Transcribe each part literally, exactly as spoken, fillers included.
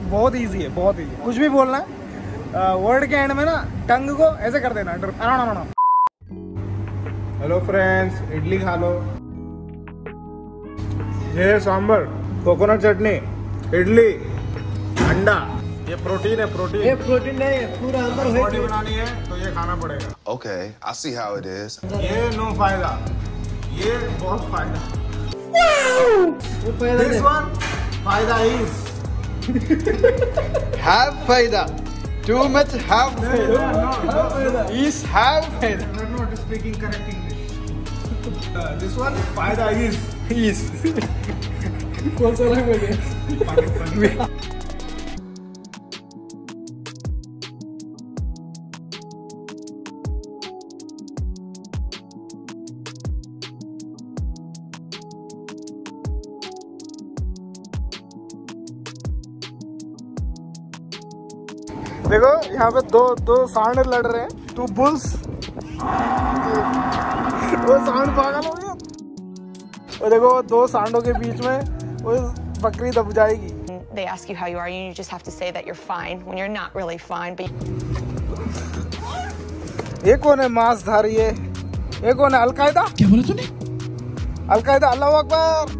बहुत इजी है, बहुत इजी। कुछ भी बोलना है वर्ड के एंड में ना टंग को ऐसे कर देना। हेलो फ्रेंड्स, इडली खा लो। ये सांबर, कोकोनट चटनी, इडली, अंडा। ये प्रोटीन है, प्रोटीन। ये प्रोटीन नहीं है, पूरा अंदर है। बॉडी बनानी है तो ये खाना पड़ेगा। Okay, I see how it is. ये नो फायदा, ये बहुत फायदा। दिस वन फायदा इज have फायदा, too much have फायदा, is have फायदा। I'm not speaking correct English. Uh, this one फायदा is is कौन सा लैंग्वेज है? पाकिस्तानी। देखो यहाँ पे दो दो सांड लड़ रहे हैं, टू बुल्स। वो सांड पागल हो गया। और देखो दो सांडों के बीच में वो बकरी दब जाएगी। They ask you how you are, you just have to say that you're fine when you're not really fine. But ये कौन है मांसधारी? है ये कौन है? अलकायदा? क्या बोला तूने? अलकायदा। अल्लाह अकबर।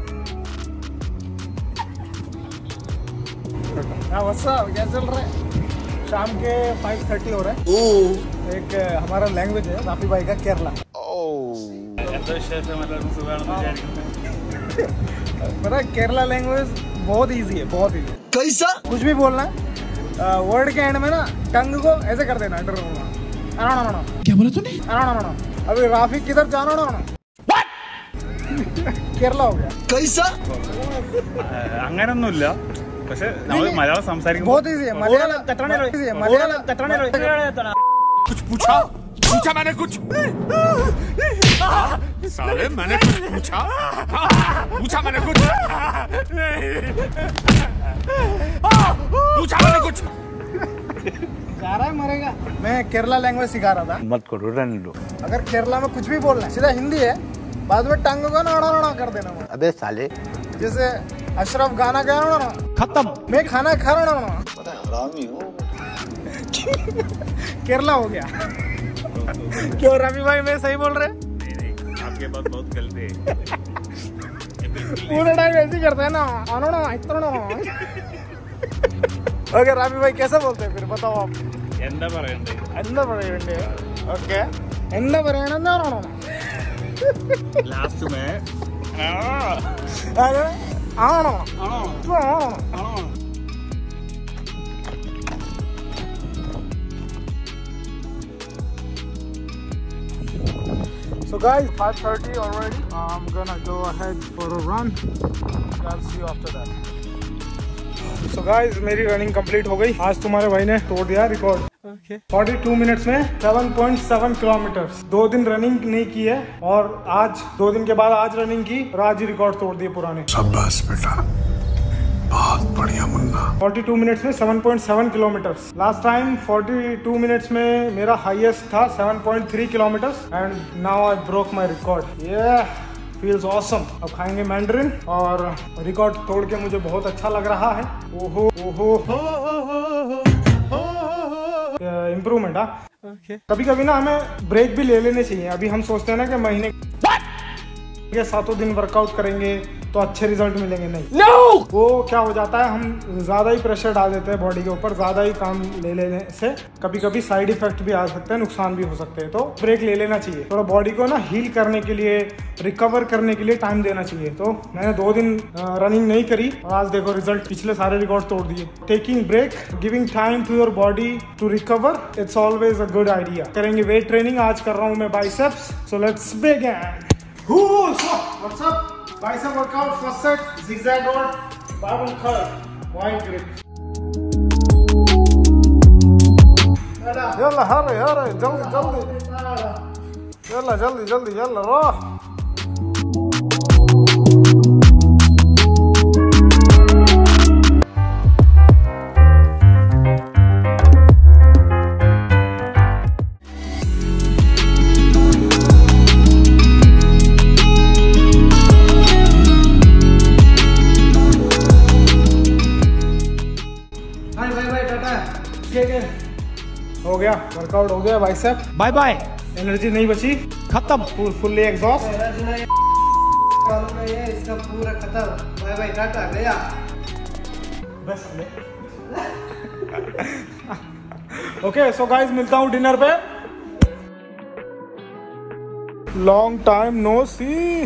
हाँ वैसा क्या चल रहा है? शाम के पाँच तीस हो रहा है। एक हमारा लैंग्वेज है राफी भाई का, केरला। पता है केरला लैंग्वेज बहुत इजी है, बहुत इजी। कैसा? कुछ भी बोलना है वर्ड के एंड में ना टंग को ऐसे कर देना। क्या बोला तूने? अभी राफी किधर जाना ना? केरला हो गया। कैसा? അങ്ങനൊന്നുമില്ല, പക്ഷെ നമ്മൾ മലയാളം സംസാരിക്കുമ്പോൾ बहुत इजी है। मलयालम मलयालम कुछ पूछा पूछा मैंने कुछ साले मैंने कुछ पूछा पूछा मैंने कुछ पूछा मैंने कुछ। जा रहा है मरेगा। मैं केरला लैंग्वेज सिखा रहा था। मत करो, रहने दो। अगर केरला में कुछ भी बोलना है सीधा हिंदी है, बाद में टंग को ना ना कर देना। अबे साले, जैसे अशरफ गाना गा रहा ना, खत्म। मैं खाना खा रहा ना, हरामी हो। केरला हो गया। क्यों रवि भाई, मैं सही बोल रहे? नहीं नहीं, आपके बात बहुत गलत है। पूरे टाइम ऐसे ही करते हैं ना, आनो ना इतना ना। ओके रवि भाई कैसे बोलते हैं फिर बताओ आप? എന്താ പറയണ്ടേ? എന്താ പറയണ്ടേ? ओके എന്താ പറയണെന്ന് लास्ट में अरे आनो So guys, five thirty already. I'm gonna go ahead for a run. I'll see you after that. So guys, मेरी रनिंग कंप्लीट हो गई। आज तुम्हारे भाई ने तोड़ दिया रिकॉर्ड। Okay. बयालीस मिनट्स में सात पॉइंट सात किलोमीटर। दो दिन रनिंग नहीं की है और आज दो दिन के बाद आज रनिंग की और आज ही रिकॉर्ड तोड़ दिए पुराने। शाबाश बेटा, बहुत बढ़िया मुन्ना। बयालीस मिनट्स में सात पॉइंट सात किलोमीटर। लास्ट टाइम बयालीस मिनट्स में मेरा हाईएस्ट था सात पॉइंट तीन kilometre and now I broke my record. ये फील्स ऑसम। अब खाएंगे मैंडरिन और रिकॉर्ड तोड़ के मुझे बहुत अच्छा लग रहा है। ओहो ओहो इम्प्रूवमेंट। हाँ कभी कभी ना हमें ब्रेक भी ले लेने चाहिए। अभी हम सोचते हैं ना कि महीने के सातों दिन वर्कआउट करेंगे तो अच्छे रिजल्ट मिलेंगे। नहीं no! वो क्या हो जाता है, हम ज्यादा ही प्रेशर डाल देते हैं बॉडी के ऊपर। ज्यादा ही काम ले लेने से कभी कभी साइड इफेक्ट भी आ सकते हैं, नुकसान भी हो सकते हैं। तो ब्रेक ले लेना चाहिए, थोड़ा बॉडी को ना हील करने के लिए, रिकवर करने के लिए टाइम देना चाहिए। तो मैंने दो दिन रनिंग नहीं करी और आज देखो रिजल्ट, पिछले सारे रिकॉर्ड तोड़ दिए। Taking break, giving time to your body to recover, it's always a good idea. करेंगे वेट ट्रेनिंग। आज कर रहा हूँ मैं biceps. So let's begin. What's up? Bicep workout, first set, zigzag roll, barbell curl, wide grip. يلا هري هري جلدي جلدي يلا جلدي جلدي يلا روح. ठीक है, हो गया वर्कआउट, हो गया बाइसेप। बाय बाय, एनर्जी नहीं बची, खत्म, फुल्ली एग्जॉस्ट। इसका पूरा खत्म, बाय बाय टाटा गया बस। ओके सो गाइस, मिलता हूँ डिनर पे। लॉन्ग टाइम नो सी।